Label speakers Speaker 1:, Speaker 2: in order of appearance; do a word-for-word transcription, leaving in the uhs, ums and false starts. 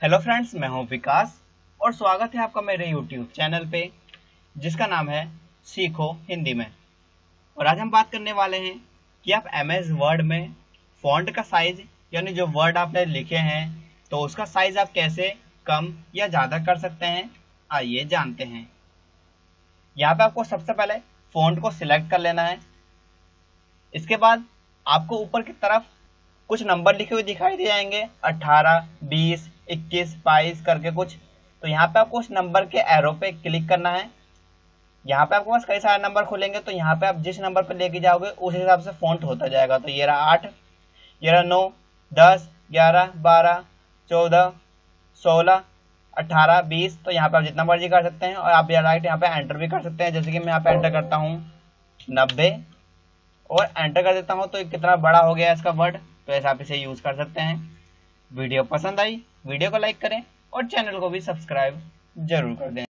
Speaker 1: Hello friends, मैं हूं विकास और स्वागत है आपका मेरे यूट्यूब चैनल पे जिसका नाम है सीखो हिंदी में। और आज हम बात करने वाले हैं कि आप एम एस वर्ड में फॉन्ट का साइज यानी जो वर्ड आपने लिखे हैं तो उसका साइज आप कैसे कम या ज़्यादा कर सकते हैं। आइए जानते हैं। यहाँ पे आपको सबसे पहले फॉन्ट को सिलेक्ट कर लेना है। इसके बाद आपको ऊपर की तरफ कुछ नंबर लिखे हुए दिखाई दे जाएंगे, अठारह, बीस, इक्कीस, बाईस करके कुछ। तो यहाँ पे आपको उस नंबर के एरो पे क्लिक करना है। यहाँ पे आपके पास कई सारे नंबर खुलेंगे तो यहाँ पे आप जिस नंबर पे लेके जाओगे उस हिसाब से फॉन्ट होता जाएगा। तो ये रहा आठ, ये रहा नौ, दस, ग्यारह, बारह, चौदह, सोलह, अठारह, बीस। तो यहाँ पे आप जितना मर्जी कर सकते हैं और आप डायरेक्ट यहाँ पे एंटर भी कर सकते हैं। जैसे कि मैं यहाँ पे एंटर करता हूँ नब्बे और एंटर कर देता हूँ तो कितना बड़ा हो गया इसका वर्ड। तो ऐसा आप इसे यूज कर सकते हैं। वीडियो पसंद आई वीडियो को लाइक करें और चैनल को भी सब्सक्राइब जरूर कर दें।